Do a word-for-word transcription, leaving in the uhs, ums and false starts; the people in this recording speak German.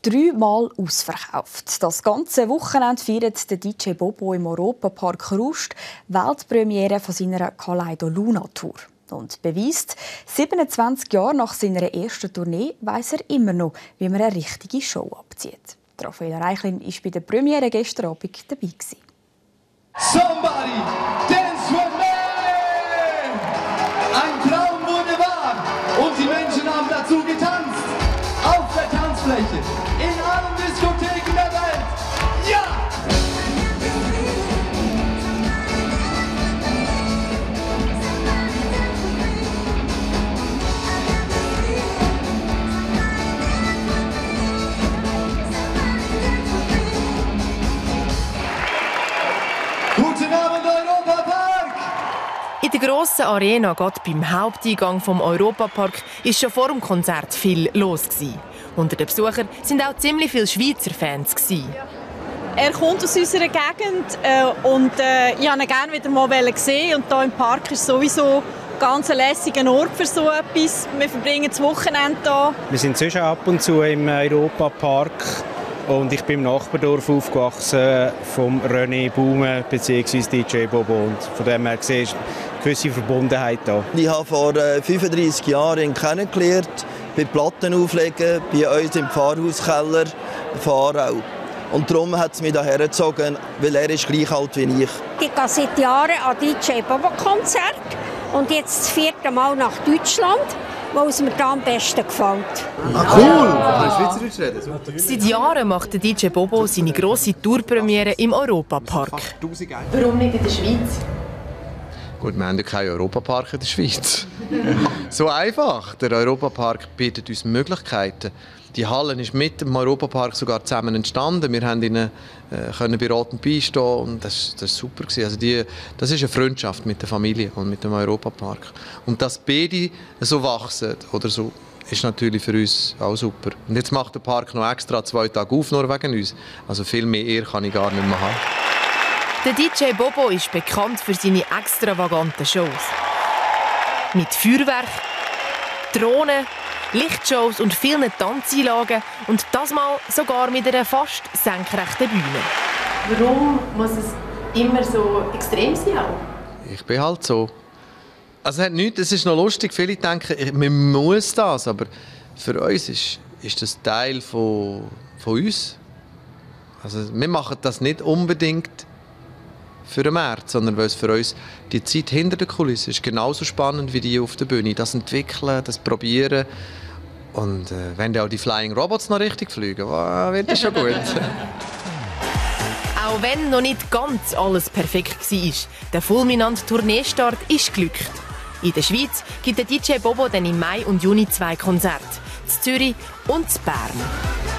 dreimal ausverkauft. Das ganze Wochenende feiert der D J Bobo im Europapark Rust Weltpremiere von seiner Kaleido Luna Tour. Und beweist, siebenundzwanzig Jahre nach seiner ersten Tournee weiss er immer noch, wie man eine richtige Show abzieht. Raffaella Reichlin war bei der Premiere gestern Abend dabei. Somebody dance with me! Ein Traum wurde wahr und die Menschen haben dazu getanzt. Auf der Tanzfläche, in allen Diskotheken der Welt. Ja! Guten Abend, Europapark! In der grossen Arena, gerade beim Haupteingang vom Europapark, ist schon vor dem Konzert viel los gewesen. Unter den Besuchern sind auch ziemlich viele Schweizer Fans gewesen. Er kommt aus unserer Gegend äh, und äh, ich wollte ihn gerne wieder mal sehen. Und hier im Park ist sowieso ein ganz lässiger Ort für so etwas. Wir verbringen das Wochenende hier. Wir sind sonst ab und zu im Europapark. Und ich bin im Nachbardorf aufgewachsen vom René Baume bzw. D J Bobo. Und von dem her gesehen ist eine gewisse Verbundenheit da. Ich habe vor fünfunddreissig Jahren ihn kennengelernt, bei Platten auflegen, bei uns im Pfarrhauskeller Fahrau. Und darum hat es mich hierher gezogen, weil er ist gleich alt wie ich. Ich gehe seit Jahren an D J Bobo-Konzert und jetzt das vierte Mal nach Deutschland, wo es mir da am besten gefällt. Ah, cool! Kannst du Schweizerdeutsch reden? Seit Jahren macht D J Bobo seine grosse Tourpremiere im Europapark. Warum nicht in der Schweiz? Gut, wir haben ja keinen Europapark in der Schweiz. So einfach. Der Europapark bietet uns Möglichkeiten. Die Halle ist mit dem Europapark sogar zusammen entstanden. Wir haben ihnen äh, können beraten beistehen und das, das war super. Also die, das ist eine Freundschaft mit der Familie und mit dem Europapark. Und dass beide so wachsen oder so, ist natürlich für uns auch super. Und jetzt macht der Park noch extra zwei Tage auf, nur wegen uns. Also viel mehr Ehre kann ich gar nicht mehr haben. Der D J Bobo ist bekannt für seine extravaganten Shows. Mit Feuerwerk, Drohnen, Lichtshows und vielen Tanzeinlagen und das mal sogar mit einer fast senkrechten Bühne. Warum muss es immer so extrem sein? Ich bin halt so. Also es hat nichts, es ist noch lustig, viele denken, man muss das, aber für uns ist, ist das Teil von, von uns. Also wir machen das nicht unbedingt für den Markt, sondern weil es für uns die Zeit hinter der Kulisse ist genauso spannend wie die auf der Bühne. Das Entwickeln, das Probieren. Und äh, wenn auch die Flying Robots noch richtig fliegen, wow, wird das schon gut. Auch wenn noch nicht ganz alles perfekt war, der fulminante Tourneestart ist glückt. In der Schweiz gibt der D J Bobo dann im Mai und Juni zwei Konzerte. In Zürich und in Bern.